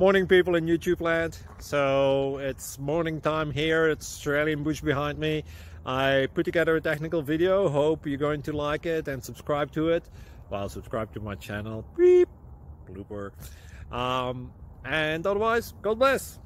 Morning people in YouTube land. So it's morning time here. It's Australian bush behind me. I put together a technical video. Hope you're going to like it and subscribe to it. Well, subscribe to my channel. Beep. Blooper. And otherwise, God bless.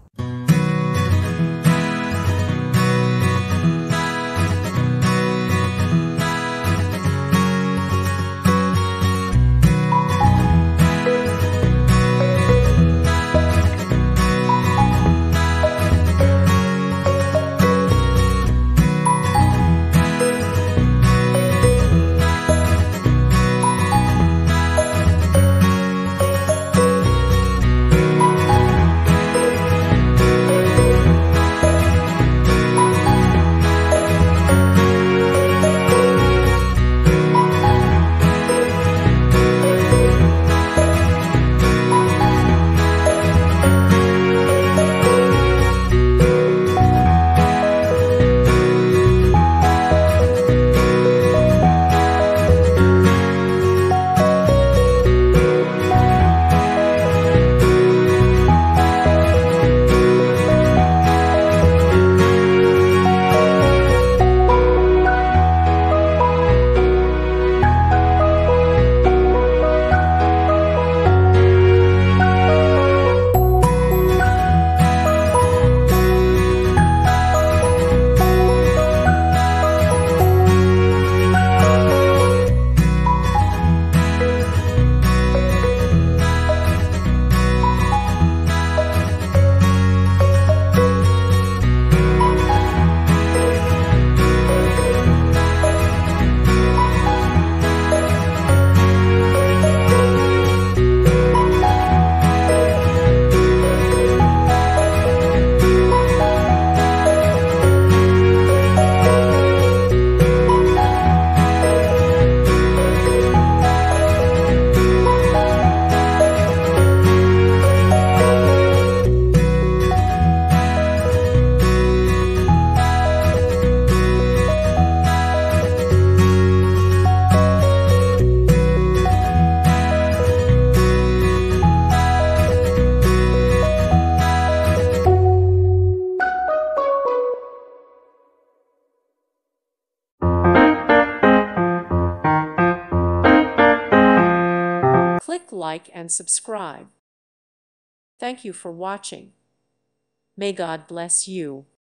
Click like and subscribe. Thank you for watching. May God bless you.